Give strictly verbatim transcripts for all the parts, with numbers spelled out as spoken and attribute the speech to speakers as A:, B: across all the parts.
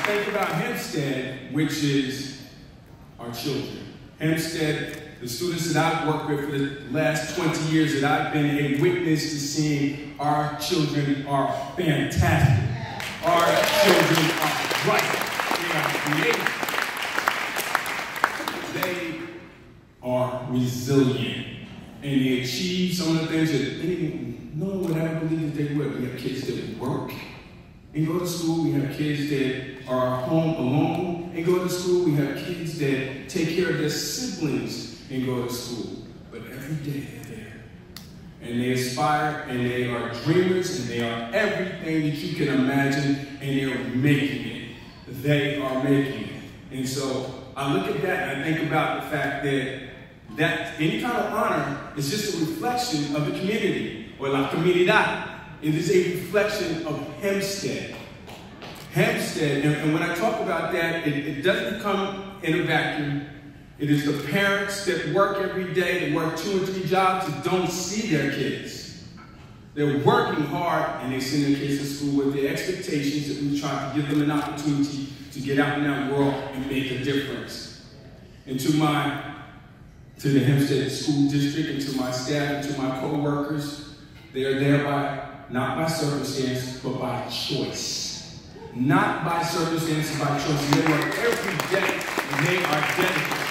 A: think about Hempstead, which is our children. Hempstead, the students that I've worked with for the last twenty years that I've been a witness to seeing, our children are fantastic. Our children are bright. They are creative. They are resilient. And they achieve some of the things that they, no one would ever believe that they would. We have kids that work and go to school. We have kids that are home alone and go to school. We have kids that take care of their siblings and go to school. But every day they're there. And they aspire, and they are dreamers, and they are everything that you can imagine, and they're making it. They are making it. And so I look at that and I think about the fact that that any kind of honor is just a reflection of the community, or la comunidad. It is a reflection of Hempstead. Hempstead, and, and when I talk about that, it, it doesn't come in a vacuum. It is the parents that work every day, that work two or three jobs, that don't see their kids. They're working hard, and they send their kids to school with the expectations that we try to give them an opportunity to get out in that world and make a difference. And to my to the Hempstead School District, and to my staff, and to my co-workers, they are there by, not by circumstance, but by choice. Not by circumstance, by choice. They work every day, and they are dedicated.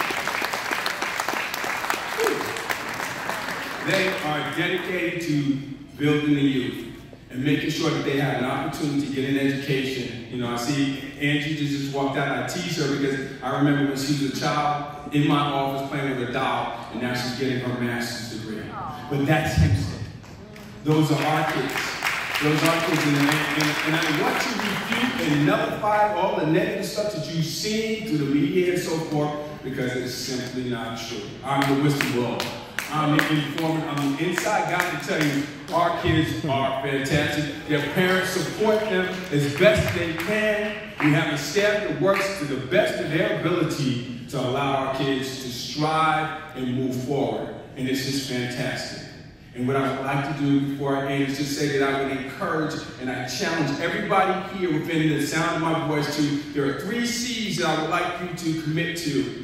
A: They are dedicated to building the youth and making sure that they have an opportunity to get an education. You know, I see Angie just walked out. I tease her because I remember when she was a child in my office playing with a doll, and now she's getting her master's degree. But that's Hempstead. Those are our kids. Those are our kids. And, and, and I want to refute and nullify all the negative stuff that you've seen through the media and so forth, because it's simply not true. I'm the whistleblower. I'm an informant. I'm the inside guy to tell you our kids are fantastic. Their parents support them as best they can. We have a staff that works to the best of their ability to allow our kids to strive and move forward. And it's just fantastic. And what I would like to do before I end is just say that I would encourage and I challenge everybody here within the sound of my voice to, there are three C's that I would like you to commit to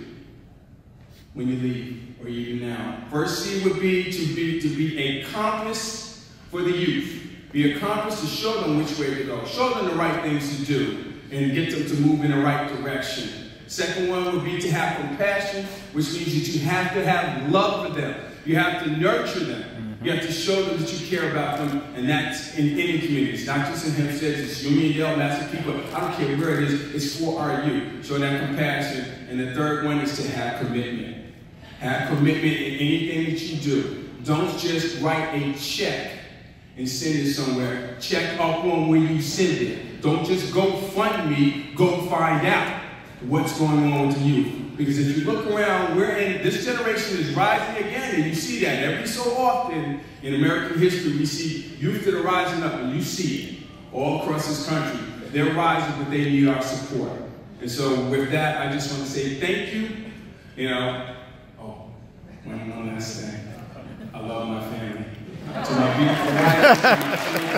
A: when you leave. Or even now. First C would be to be to be a compass for the youth. Be a compass to show them which way to go. Show them the right things to do and get them to move in the right direction. Second one would be to have compassion, which means that you have to have love for them. You have to nurture them. You have to show them that you care about them, and that's in any community. It's not just in Hempstead, it's Uniondale, Massapequa. I don't care where it is, it's for our youth. Show that compassion. And the third one is to have commitment. Have commitment in anything that you do. Don't just write a check and send it somewhere. Check up on when you send it. Don't just go fund me, go find out what's going on with the youth. Because if you look around, we're in, this generation is rising again, and you see that every so often in American history. We see youth that are rising up, and you see it all across this country. They're rising, but they need our support. And so with that, I just want to say thank you. You know, One, one last thing. I love my family. To my beautiful wife, to my children,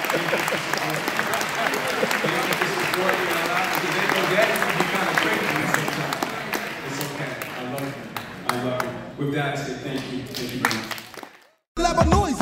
A: they don't just support me a lot because they know that can be kind of crazy sometimes. It's okay. I love them. I love them. With that, I say thank you. Thank you very much.